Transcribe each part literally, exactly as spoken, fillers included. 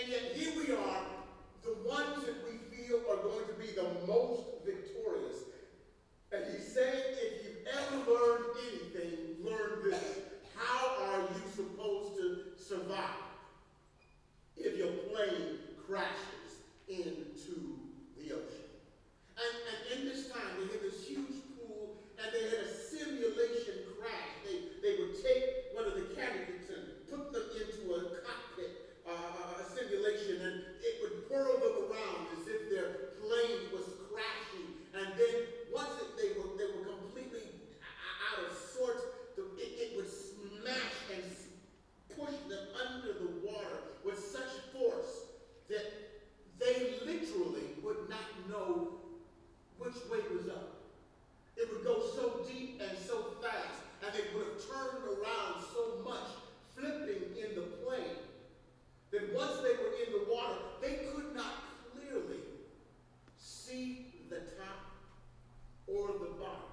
And yet here we are, the ones that we feel are going to be the most victorious. And he's saying, if you've ever learned anything, learn this. How are you supposed to survive if your plane crashes into the ocean? And, and in this time, they had this huge pool, and they had a simulation crash. They, they would take one of the candidates and put them into a cockpit, uh, a simulation, and it would whirl them around as if their plane was crashing. And then once it, they were they were completely out of sorts, the, it, it would smash and push them under the water with such force that they literally would not know which way was up. It would go so deep and so fast, and they would have turned around so much, flipping in the plane, that once they were in the water, they could not clearly see the top or the bottom.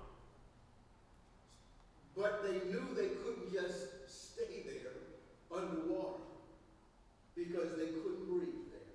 But they knew they couldn't just stay there underwater because they couldn't breathe there.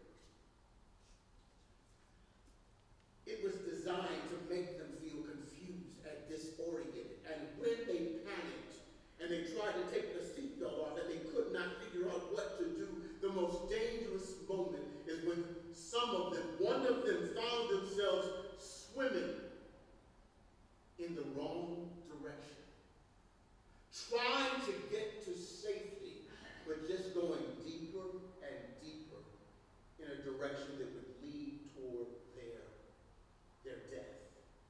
It was designed to make them feel confused and disoriented. And when they panicked and they tried to take the seatbelt off and they could not figure out what to do, the most dangerous moment is when some of them, one of them found themselves swimming in the wrong direction, trying to get to safety, but just going deeper and deeper in a direction that would lead toward their, their death.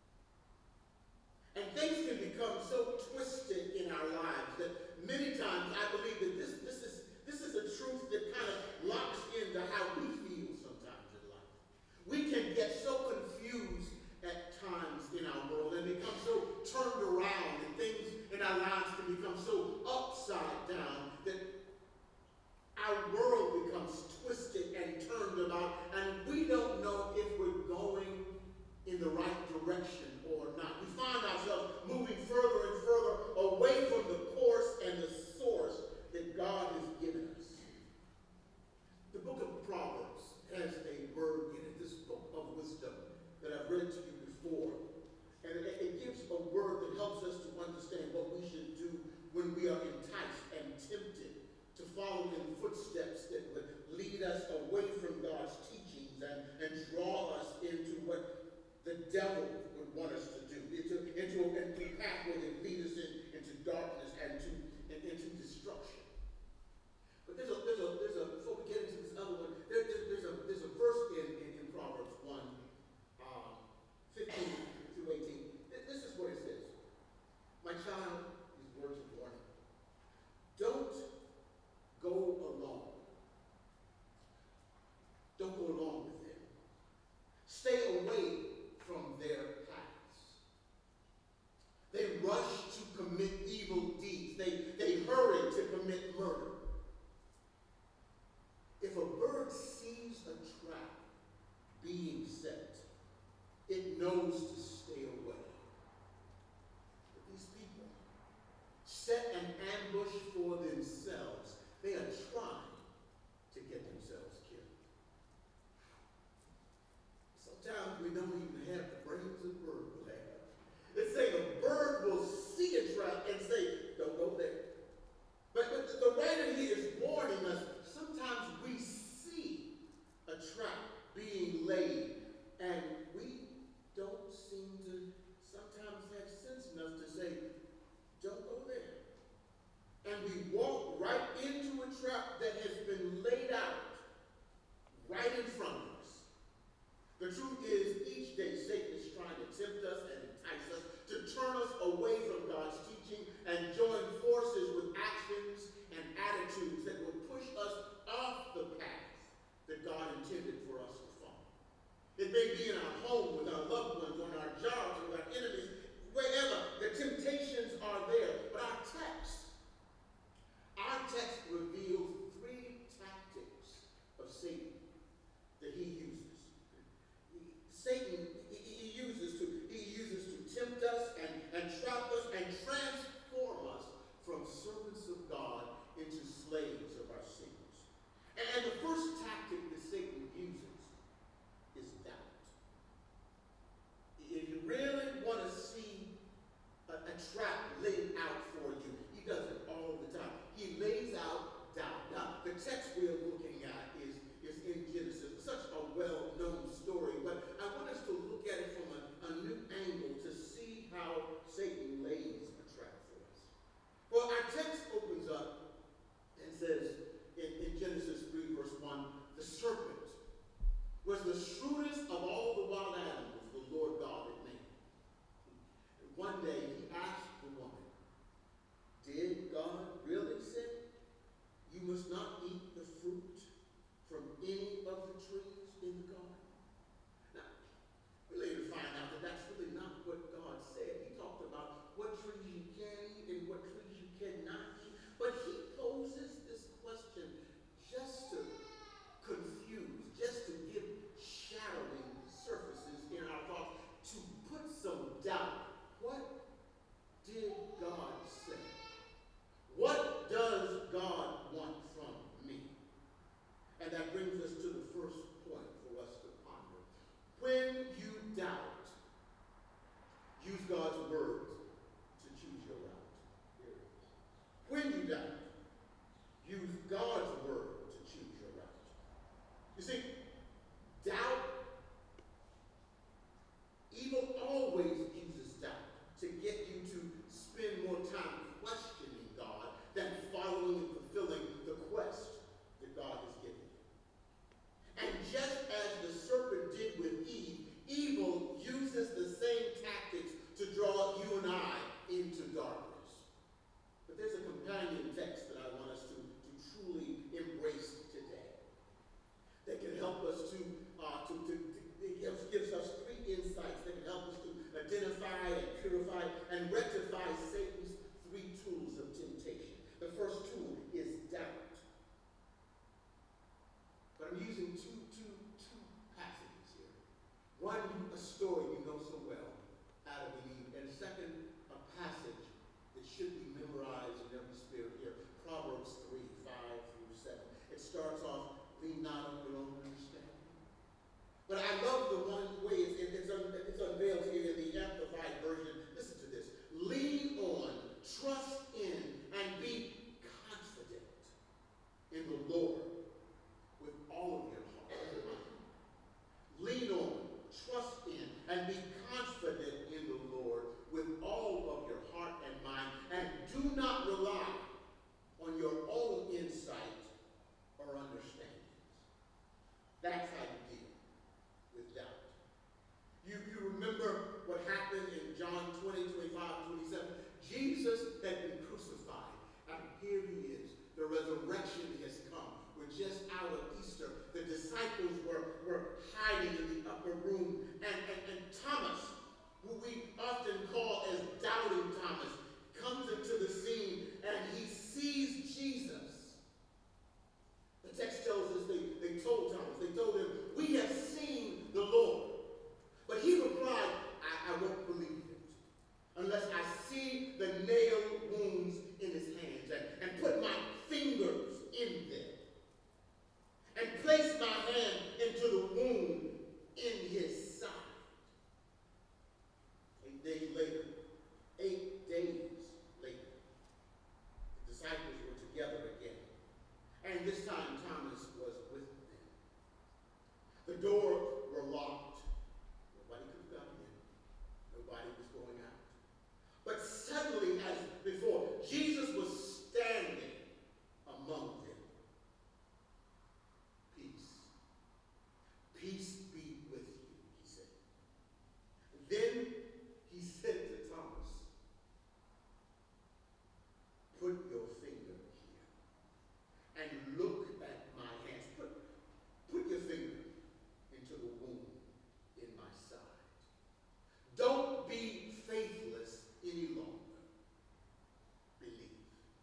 And things can become so twisted in our lives that many times I believe that this, this, is, this is a truth that kind of locks into how we feel sometimes in life. We can get so confused at times in our world and become so turned around, and things in our lives can become so upside down that our world becomes twisted and turned about, and we don't know if we're going in the right direction or not. We find ourselves moving further and further away from the course and the source that God has given us. The book of Proverbs has a word in it, this book of wisdom that I've read to you before. And it, it gives a word that helps us to understand what we should do when we are enticed and tempted to follow in footsteps that would lead us away from God's teachings and, and draw us into what the devil would want us to do, into, into, a, into a pathway that lead us in, into darkness and to, and, into destruction. But there's a, there's a, there's a, before we get into this other one, there, there's, there's, a, there's a verse in, in, in Proverbs one, um, fifteen through eighteen. This is what it says. My child, these words of warning. Don't go along. Don't go along with them. Stay away from their paths. They rush to commit evil deeds. They, they hurry to commit murder. If a bird sees a trap being set, it knows to stay away. But these people set an ambush for themselves. They are trying to get themselves killed. Sometimes we don't even have the brains a bird will have. They say the bird will see a trap and say, don't go there. But, but the, the writer here is warning us, sometimes we see a trap being laid and we don't seem to sometimes have sense enough to say, don't go there. And we walk right into a trap that has been laid out right in front of us. The truth is, each day Satan is trying to tempt us and entice us to turn us away from God's teaching and join forces with actions and attitudes that will push us off the path that God intended for us to follow. It may be in our home, with our loved ones, on our jobs, with our enemies, wherever. The temptations are there. But our text, our text reveals three tactics of Satan that he uses. Satan, he, he uses to he uses to tempt us and, and trap us and transform us from servants of God into slaves of our sins. And, and the first tactic help us to, uh, to, to, to it gives, gives us three insights that can help us to identify and purify and rectify Satan's three tools of temptation. The first tool is doubt. But I'm using two, two, two passages here. One, a story you know so well, Adam and Eve. And second, a passage that should be memorized in every spirit here. Proverbs three, five through seven. It starts off, lean not on your own understanding. But I love the one way it's, it, it's, un, it's unveiled here in the Amplified version. Listen to this. Lean on, trust in, and be confident in the Lord with all of your heart and mind. Lean on, trust in, and be confident in the Lord with all of your heart and mind, and do not rely on your own insight or understandings. That's how you deal with doubt. You, you remember what happened in John twenty, twenty-five, twenty-seven. Jesus had been crucified, and here he is. The resurrection has come. We're just out of Easter. The disciples were, were hiding in the upper room, and, and, and Thomas, who we often call as Doubting Thomas, comes into the scene, and he sees Jesus. The text tells us they, they told Thomas, they told him, we have seen the Lord. But he replied, I, I won't believe it unless I see the nail wounds in his hands and, and put my fingers in them and place my hand into the wound in his side. Eight days later, eight days later, the disciples were together again. And this time Thomas was with them. The doors were locked. Nobody could have gotten in. Nobody was going out. But suddenly, as before, Jesus was standing among them. Peace. Peace be with you, he said. Then he said to Thomas, put your finger here and look at my hands. Put, put your finger into the wound in my side. Don't be faithless any longer. Believe.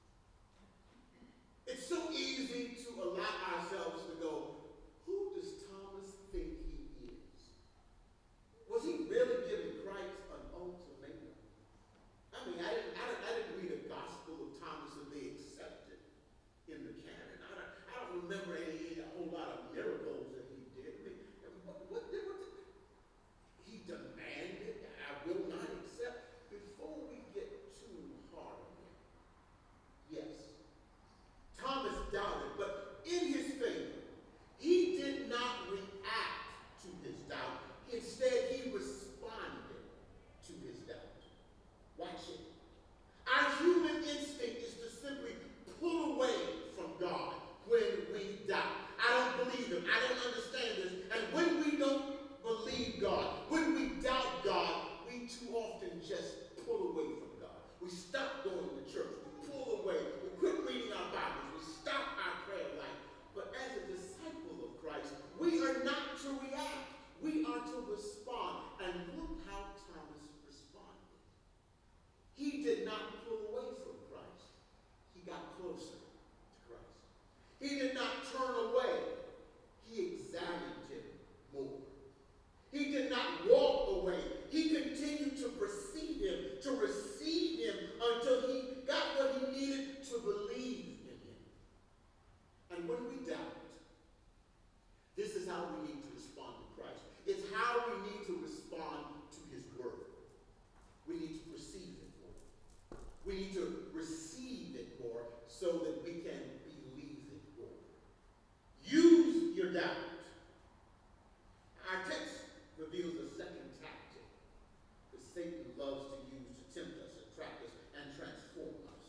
It's so easy to allow ourselves to go, who does Thomas think he is? Was he really giving Christ an ultimatum? I mean, I didn't, I didn't, I didn't read a gospel of Thomas that they accepted in the canon. I don't, I don't remember any, a whole lot of miracles that he did. I mean, what, what, what did he demanded? I will not accept. Before we get too hard on him, yes, Thomas doubted, but in his faith, he did not react to his doubt. Instead, he responded to his doubt. Watch it. Our human instinct is to simply pull away from God when we doubt. I don't believe him. I don't understand this. And when we don't believe God, when we doubt God, we too often just pull away from God. We stop going to church. We pull away. We quit reading our Bibles. We stop our prayer life. But as a disciple of Christ, we are not to react. We are to respond. And look how Thomas responded. He did not pull away from Christ. He got closer to Christ. He did not turn away. He examined him more. He did not walk away. He continued to perceive him, to receive him until he got what he needed to believe in him. And when we doubt, this is how we need to respond to Christ. It's how we need to respond to his word. We need to perceive it more. We need to receive it more so that we can believe it more. Use your doubt. Our text reveals a second tactic that Satan loves to use to tempt us, attract us, and transform us.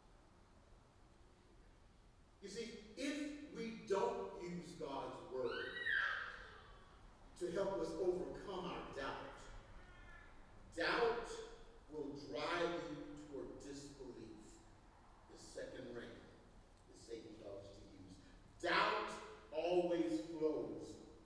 You see, if we don't use God's word to help us overcome our doubt, doubt will drive you toward disbelief, the second ring that Satan loves to use. Doubt always flows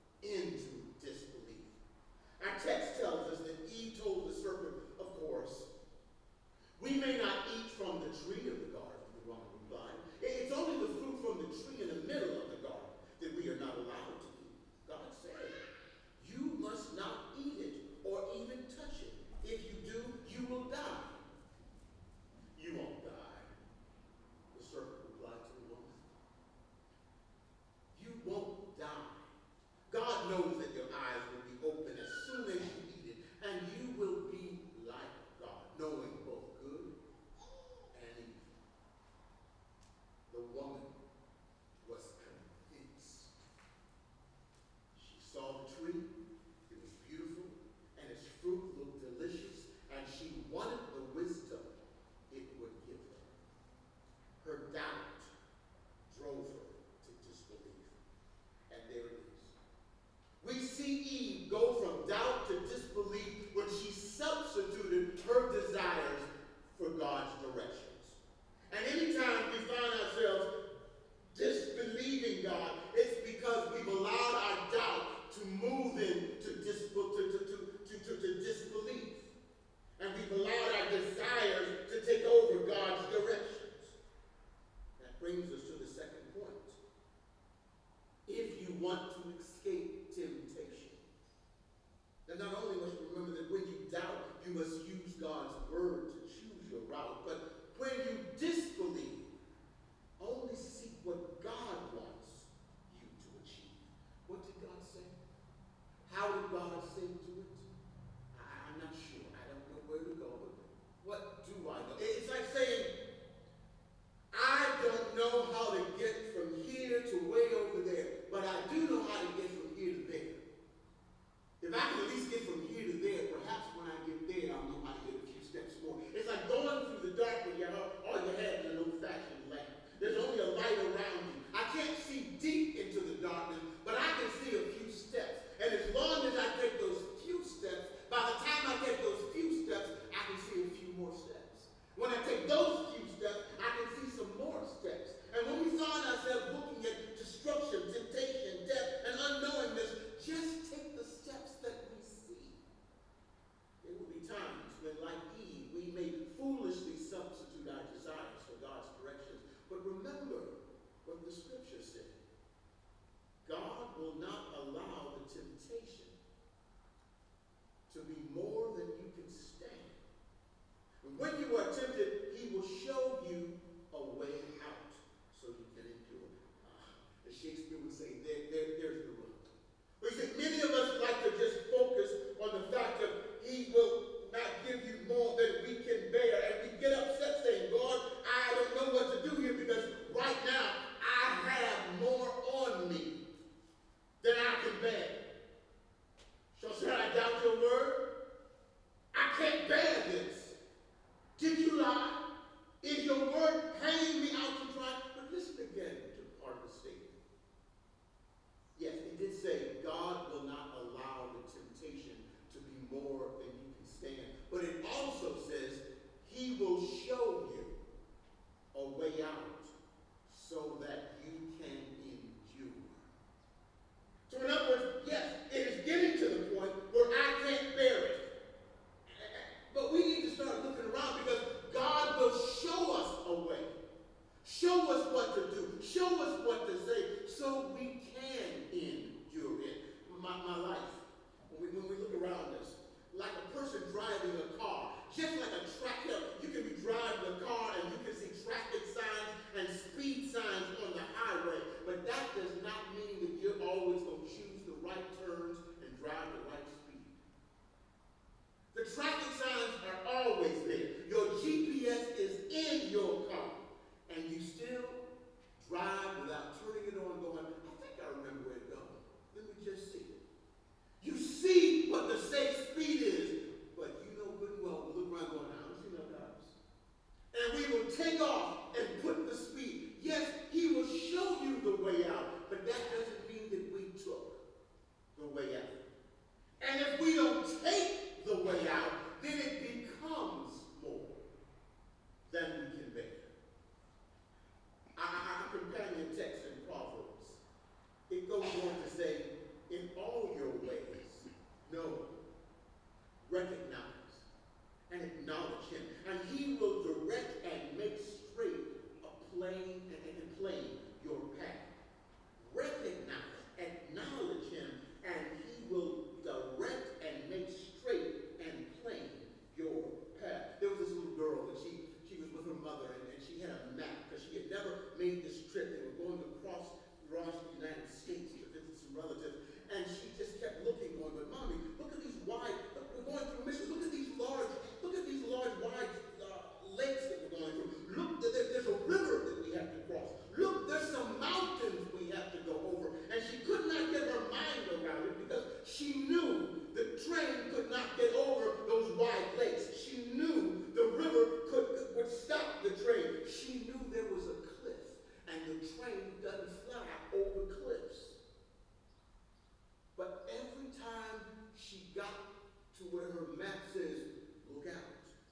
to where her map says, look out.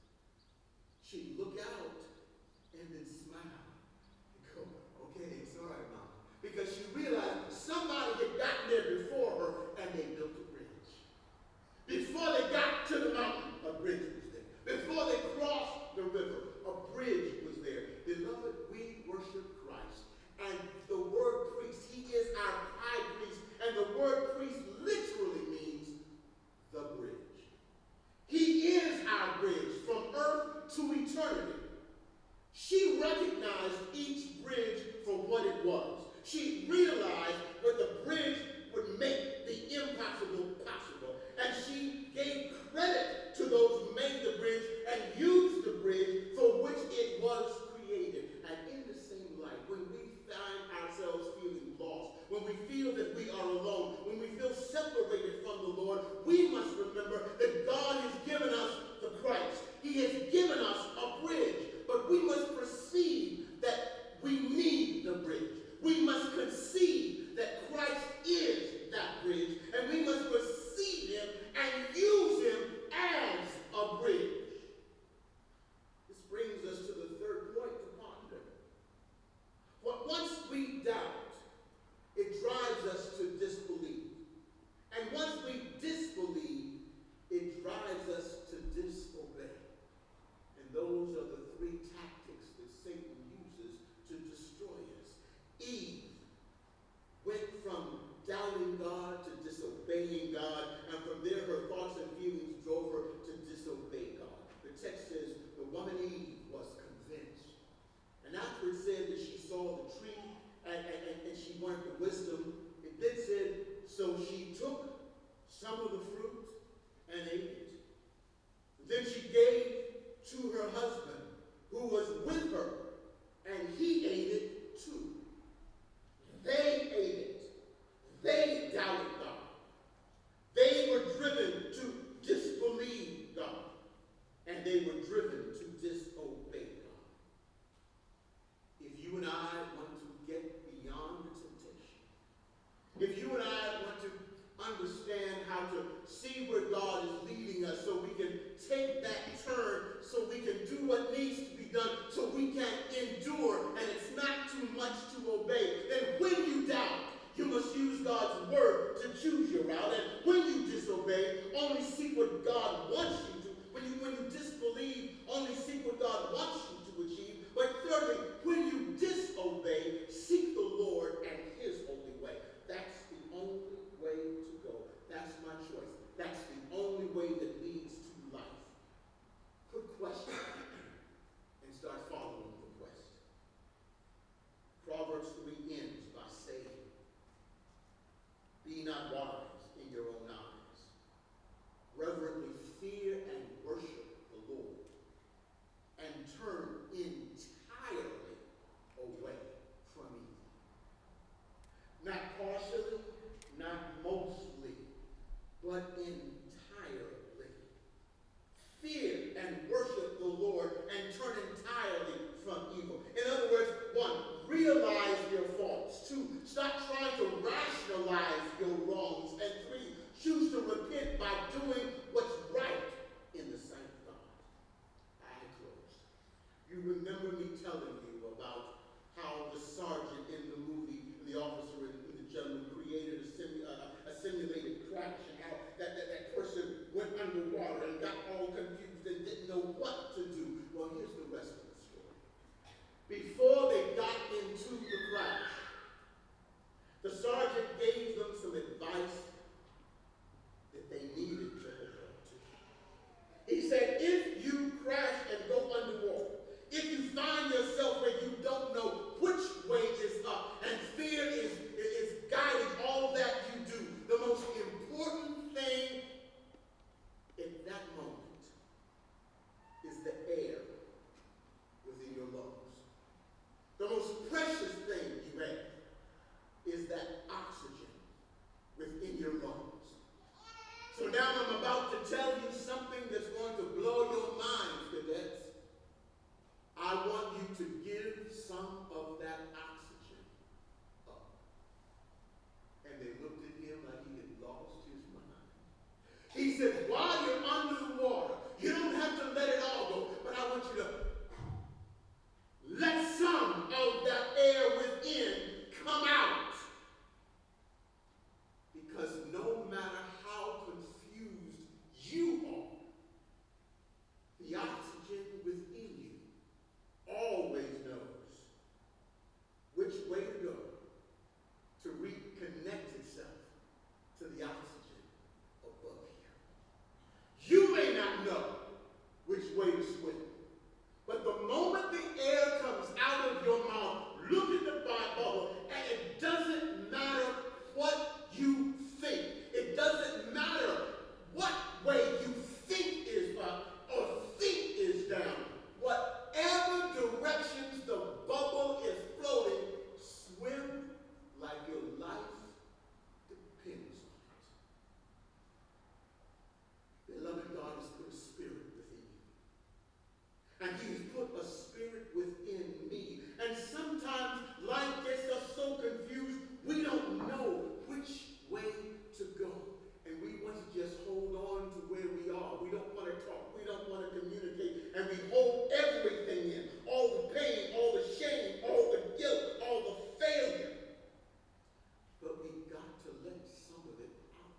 She'd look out and then smile. And go, okay, it's all right, Mom. Because she realized somebody had gotten there before her and they built a bridge. Before they got to the mountain, a bridge was there. Before they crossed the river, a bridge was there. Beloved, we worship Christ. And the word priest, he is our high priest. And the word priest literally means the bridge. He is our bridge from earth to eternity. She recognized each bridge for what it was. She realized that the bridge would make the impossible possible. And she gave credit to those who made the bridge and used the bridge for which it was created. And in the same light, when we find ourselves feeling lost, when we feel that we are alone, when we feel separated from the Lord, we must remember that God has given us the Christ. He has given us a bridge, but we must perceive that we need the bridge. We must conceive that Christ is that bridge, and we must receive him and use him as a bridge. This brings us to the third point to ponder. What once we doubt, it drives us to disbelief. And once we disbelieve, it drives us to disobey. And those are the three tactics that Satan uses to destroy us. Eve went from doubting God to disobeying God, and from there her thoughts and feelings drove her to disobey God. The text says the woman Eve was convinced. And after it said that she saw the tree and, and, and she wanted the wisdom, it then said, so she took some of the fruit and ate it. Then she gave to her husband who was with her, and he ate it too. They ate it. They doubted God. They were driven to disbelieve God. And they were driven to disobey God. If you and I want to get beyond the temptation, if you and I want to understand how to see where God is leading us so we can take that turn, so we can do what needs to be done, so we can endure, and it's not too much to obey, then when you doubt, you must use God's word to choose your route. And when you disobey, only seek what God wants you to. When you, when you disbelieve, only seek what God wants you to achieve. But thirdly, when you disobey, seek the Lord and his holy way. That's the only way to go. That's my choice. That's the only way that leads to life. Put question and start following the quest. Proverbs three ends by saying, be not wise in your own eyes. Reverently fear and worship the Lord, and turn entirely away from evil. Not partially, not mostly, but entirely. Fear and worship the Lord and turn entirely from evil. In other words, one, realize your faults. Two, stop trying to rationalize your wrongs. And three, He said, while you're under the water, you don't have to let it all go, but I want you to let some of that air within come out. Because no matter how confused you are, the oxygen within you always knows which way to go to reconnect itself to the oxygen above you. You may not know which way to swim, but the moment the air comes out of your mouth, look at the bubble, and it doesn't matter what you think. It doesn't matter what way you think is up or think is down. Whatever directions the bubble is floating, swim like your life depends on it. Beloved, God has put a spirit within you. And he has put a spirit within me. And sometimes life gets us so confused, we don't know which way to go. And we want to just hold on to where we are. We don't want to talk. We don't want to communicate. And we hold everything in. All the pain, all the shame, all the guilt, all the failure. But we've got to let some of it out.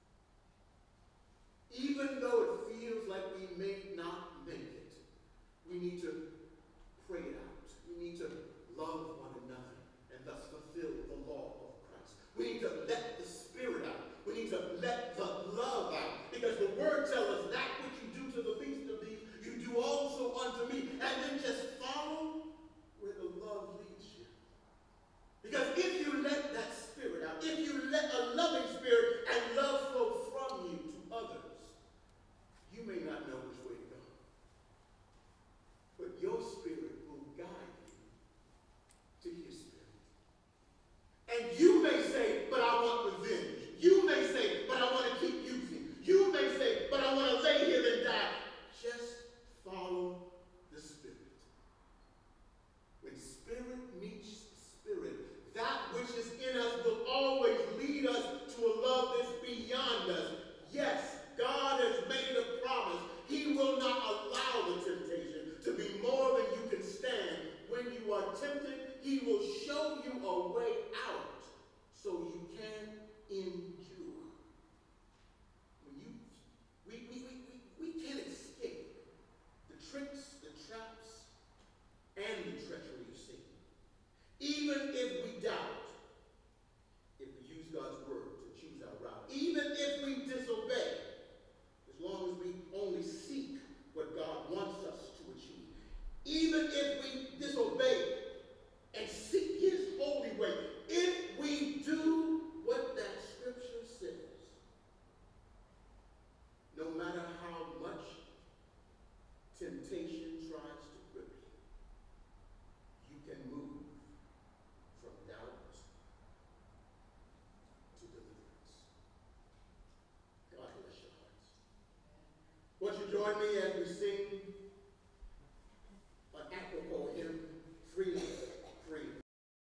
Even though it feels like we may not make it, we need to pray it out. We need to love one another and thus fulfill the law of Christ. We need to let the spirit out. We need to let the love out. Because the word tells us that which you do to the least of these, you do also unto me. And then just follow where the love leads you. Because if you let that spirit out, if you let a loving spirit and love flow from you to others, you may not know which way to go. But your spirit will guide you to his spirit. And you may say, but I want revenge. You may say, but I want to keep using. You may say, but I want to lay here and die. Just follow the spirit. When spirit meets spirit, that which is in us will always lead us to a love that's beyond us. Yes, God has made a promise. He will not allow the temptation to be more than you can stand. When you are tempted, he will show you a way out so you can endure. When you, we, we, we, we, we can't escape the tricks, the traps, and the treachery of sin. Even if we doubt, if we use God's word to choose our route, even if we disobey, as long as we only seek what God wants us to achieve, even if we disobey and seek his holy way, if we do what that scripture says, no matter how much temptation tries to grip you, you can move from doubt to deliverance. God bless your hearts. Won't you join me as we sing